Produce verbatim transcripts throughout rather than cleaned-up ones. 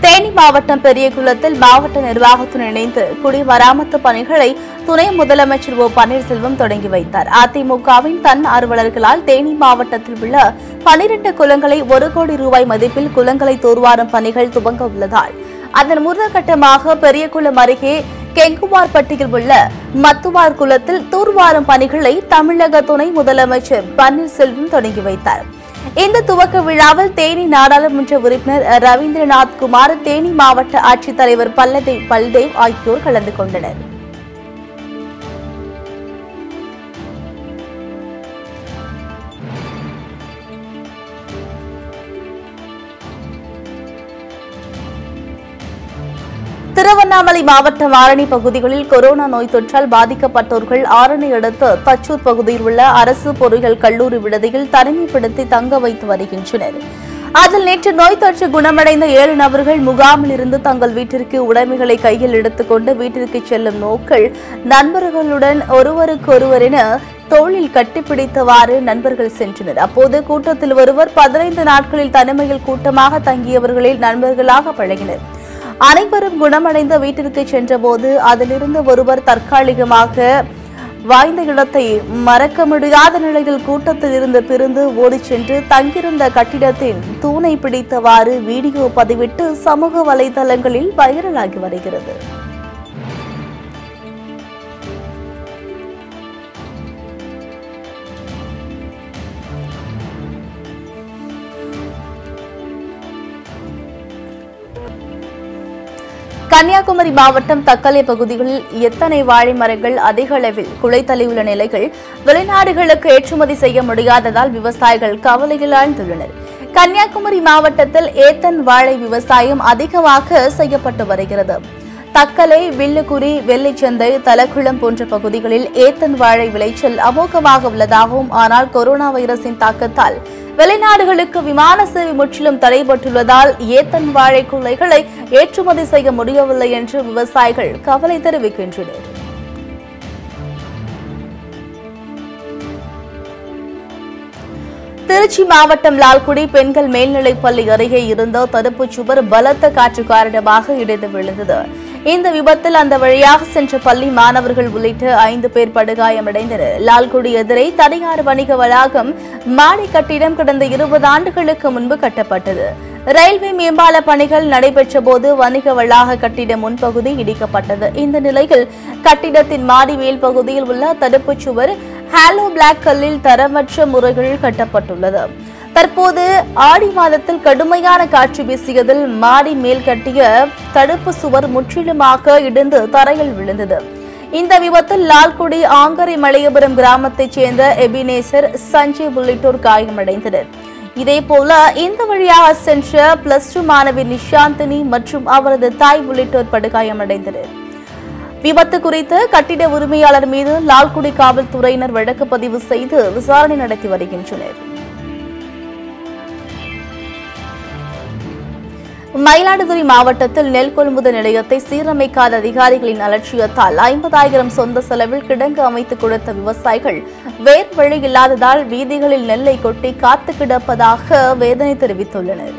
தேனி மாவட்டம் பெரியகுளத்தில் மாவட்ட நிர்வாகத்துடன் இணைந்து குடிமராமத்து பணிகளை துணை முதலமைச்சர் ஓ பன்னீர்செல்வம் தொடங்கி வைத்தார். அதிமுகவின் தன் ஆர்வலர்களால் தேனி மாவட்டத்தில் உள்ள பனிரண்டு குளங்களை ஒரு கோடி ரூபாய் மதிப்பில் குளங்களை தூர்வாரும் பணிகள் துவங்க உள்ளதால் அதன் முதற்கட்டமாக பெரியகுளம் அருகே கெங்குவார்பட்டியில் உள்ள மத்துவார் குளத்தில் தூர்வாரும் பணிகளை தமிழக துணை முதலமைச்சர் பன்னீர்செல்வம் தொடங்கி வைத்தார். இந்த துவக்க விழாவில் தேனி நாடாளுமன்ற உறுப்பினர் ரவீந்திரநாத் குமார், தேனி மாவட்ட ஆட்சித்தலைவர் பல்லதேவ் பல்தேவ் ஆகியோர் கலந்து கொண்டனர். திருவண்ணாமலை மாவட்டம் ஆரணி பகுதிகளில் கொரோனா நோய் தொற்றால் பாதிக்கப்பட்டோர்கள் ஆரணி அடுத்த தச்சூர் பகுதியில் உள்ள அரசு பொறியியல் கல்லூரி விடுதியில் தனிமைப்படுத்தி தங்க வைத்து வருகின்றனர். அதில் நேற்று நோய் தொற்று குணமடைந்த ஏழு நபர்கள் முகாமில் இருந்து தங்கள் வீட்டிற்கு உடைமைகளை கையில் எடுத்துக்கொண்டு வீட்டிற்கு செல்லும் நோக்கில் நண்பர்களுடன் ஒருவருக்கொருவர் என தோளில் கட்டிப்பிடித்தவாறு நண்பர்கள் சென்றனர். அப்போது கூட்டத்தில் ஒருவர் பதினைந்து நாட்களில் தனிமையில் கூட்டமாக தங்கியவர்களில் நண்பர்களாக பழகினர். அனைவரும் குணமடைந்த வீட்டிற்கு சென்றபோது அதிலிருந்து ஒருவர் தற்காலிகமாக வாய்ந்த இடத்தை மறக்க முடியாத நிலையில் கூட்டத்தில் இருந்து பிரிந்து ஓடிச் சென்று தங்கியிருந்த கட்டிடத்தின் தூணை பிடித்தவாறு வீடியோ பதிவிட்டு சமூக வலைதளங்களில் வைரலாகி வருகிறது. கன்னியாகுமரி மாவட்டம் தக்கலை பகுதிகளில் எத்தனை வாழை மரங்கள் அதிக அளவில் குலைத்தள்ளியுள்ள நிலையில் வெளிநாடுகளுக்கு ஏற்றுமதி செய்ய முடியாததால் விவசாயிகள் கவலையில் ஆழ்ந்துள்ளனர். கன்னியாகுமரி மாவட்டத்தில் ஏத்தன் வாழை விவசாயம் அதிகமாக செய்யப்பட்டு வருகிறது. தக்கலை, வில்லுக்குறி, வெள்ளிச்சந்தை, தலக்குளம் போன்ற பகுதிகளில் ஏத்தன் வாழை விளைச்சல் அமோகமாக உள்ளதாகவும், ஆனால் கொரோனா வைரஸின் தாக்கத்தால் வெளிநாடுகளுக்கு விமான சேவை முற்றிலும் தடைபட்டுள்ளதால் ஏத்தன் வாழை குலைகளை ஏற்றுமதி செய்ய முடியவில்லை என்று விவசாயிகள் கவலை தெரிவிக்கின்றனர். திருச்சி மாவட்டம் லால்குடி பெண்கள் மேல்நிலைப்பள்ளி அருகே இருந்த தடுப்புச் சுவர் பலத்த காற்று காரணமாக இடிந்து விழுந்தது. இந்த விபத்தில் அந்த வழியாக சென்ற பள்ளி மாணவர்கள் உள்ளிட்ட ஐந்து பேர் படுகாயமடைந்தனர். லால்குடி எதிரே தனியார் வணிக வளாகம் மாடி கட்டிடம் கடந்த இருபது ஆண்டுகளுக்கு முன்பு கட்டப்பட்டது. ரயில்வே மேம்பால பணிகள் நடைபெற்ற போது வணிக வளாக கட்டிட முன்பகுதி இடிக்கப்பட்டது. இந்த நிலையில் கட்டிடத்தின் மாடி மேல் பகுதியில் உள்ள தடுப்புச் சுவர் ஹாலோ பிளாக் கல்லில் தரமற்ற முறைகளில் கட்டப்பட்டுள்ளது. தற்போது ஆடி மாதத்தில் கடுமையான காற்று வீசியதில் மாடி மேல் கட்டிய தடுப்பு சுவர் முற்றிலுமாக இடிந்து தரையில் விழுந்தது. இந்த விபத்தில் லால்குடி ஆங்கரை மலையபுரம் கிராமத்தைச் சேர்ந்த எபினேசர், சஞ்சய் உள்ளிட்டோர் காயமடைந்தனர். இதேபோல இந்த வழியாக சென்ற பிளஸ் டூ மாணவி நிஷாந்தினி மற்றும் அவரது தாய் உள்ளிட்டோர் படுகாயமடைந்தனர். விபத்து குறித்து கட்டிட உரிமையாளர் மீது லால்குடி காவல்துறையினர் வழக்கு பதிவு செய்து விசாரணை நடத்தி வருகின்றனர். மயிலாடுதுறை மாவட்டத்தில் நெல் கொள்முதல் நிலையத்தை சீரமைக்காத அதிகாரிகளின் அலட்சியத்தால் ஐம்பதாயிரம் சொந்த செலவில் கிடங்கு அமைத்துக் கொடுத்த விவசாயிகள் வேறு வழி இல்லாததால் வீதிகளில் நெல்லை கொட்டி காத்து கிடப்பதாக வேதனை தெரிவித்துள்ளனர்.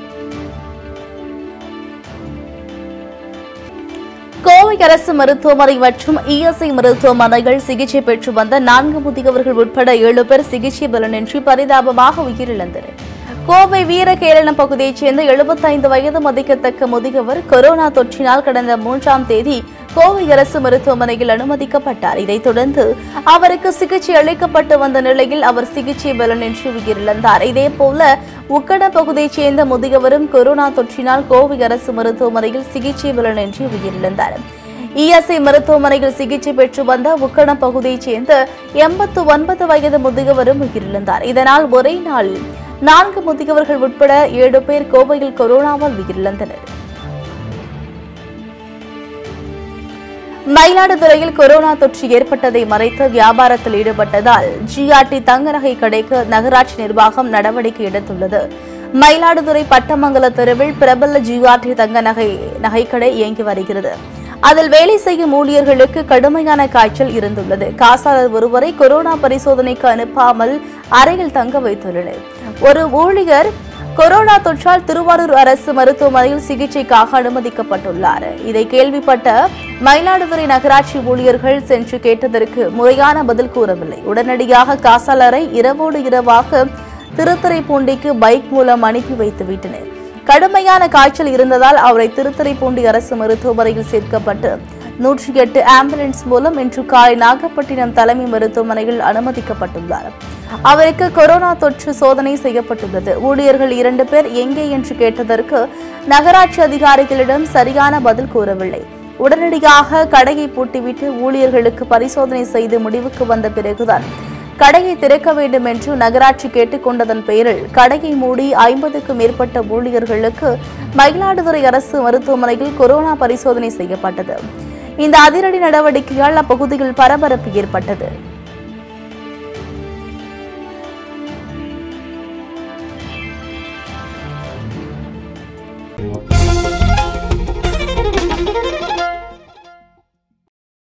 கோவை அரசு மருத்துவமனை மற்றும் இஎஸ்ஐ மருத்துவமனைகள் சிகிச்சை பெற்று வந்த நான்கு முதியவர்கள் உட்பட ஏழு பேர் சிகிச்சை பலனின்றி பரிதாபமாக உயிரிழந்தனர். கோவை வீரகேரளம் பகுதியைச் சேர்ந்த எழுபத்தைந்து வயது மதிக்கத்தக்க முதியவர் கொரோனா தொற்றினால் கடந்த மூன்றாம் தேதி கோவை அரசு மருத்துவமனையில் அனுமதிக்கப்பட்டார். இதைத் தொடர்ந்து அவருக்கு சிகிச்சை அளிக்கப்பட்டு வந்த நிலையில் அவர் சிகிச்சை பலனின்றி உயிரிழந்தார். இதேபோல உக்கடம் பகுதியைச் சேர்ந்த முதியவரும் கொரோனா தொற்றினால் கோவை அரசு மருத்துவமனையில் சிகிச்சை பலனின்றி உயிரிழந்தார். இஎஸ்ஐ மருத்துவமனையில் சிகிச்சை பெற்று வந்த உக்கடம் பகுதியைச் சேர்ந்த எண்பத்து ஒன்பது வயது முதியவரும் உயிரிழந்தார். இதனால் ஒரே நாளில் நான்கு முதியவர்கள் உட்பட ஏழு பேர் கோவையில் கொரோனாவால் உயிரிழந்தனர். மயிலாடுதுறையில் கொரோனா தொற்று ஏற்பட்டதை மறைத்து வியாபாரத்தில் ஈடுபட்டதால் ஜிஆர்டி தங்க நகை கடைக்கு நகராட்சி நிர்வாகம் நடவடிக்கை எடுத்துள்ளது. மயிலாடுதுறை பட்டமங்கல தெருவில் பிரபல ஜிஆர்டி தங்க நகை நகைக்கடை இயங்கி வருகிறது. அதில் வேலை செய்யும் ஊழியர்களுக்கு கடுமையான காய்ச்சல் இருந்துள்ளது. காசாளர் ஒருவரை கொரோனா பரிசோதனைக்கு அனுப்பாமல் அறையில் தங்க வைத்துள்ளனர். ஒரு ஊழியர் கொரோனா தொற்றால் திருவாரூர் அரசு மருத்துவமனையில் சிகிச்சைக்காக அனுமதிக்கப்பட்டுள்ளார். இதை கேள்விப்பட்ட மயிலாடுதுறை நகராட்சி ஊழியர்கள் சென்று கேட்டதற்கு முறையான பதில் கூறவில்லை. உடனடியாக காசாலரை இரவோடு இரவாக திருத்துறைப்பூண்டிக்கு பைக் மூலம் அனுப்பி வைத்து விட்டனர். கடுமையான காய்ச்சல் இருந்ததால் அவரை திருத்துறைப்பூண்டி அரசு மருத்துவமனையில் சேர்க்கப்பட்டு நூற்றி எட்டு ஆம்புலன்ஸ் மூலம் இன்று காலை நாகப்பட்டினம் தலைமை மருத்துவமனையில் அனுமதிக்கப்பட்டுள்ளார். அவருக்கு கொரோனா தொற்று சோதனை செய்யப்பட்டுள்ளது. ஊழியர்கள் இரண்டு பேர் எங்கே என்று கேட்டதற்கு நகராட்சி அதிகாரிகளிடம் சரியான பதில் கூறவில்லை. உடனடியாக கடையை பூட்டிவிட்டு ஊழியர்களுக்கு பரிசோதனை செய்து முடிவுக்கு வந்த பிறகுதான் கடையை திறக்க வேண்டும் என்று நகராட்சி கேட்டுக் கொண்டதன் பெயரில் கடையை மூடி ஐம்பதுக்கும் மேற்பட்ட ஊழியர்களுக்கு மயிலாடுதுறை அரசு மருத்துவமனையில் கொரோனா பரிசோதனை செய்யப்பட்டது. இந்த அதிரடி நடவடிக்கையால் அப்பகுதியில் பரபரப்பு ஏற்பட்டது.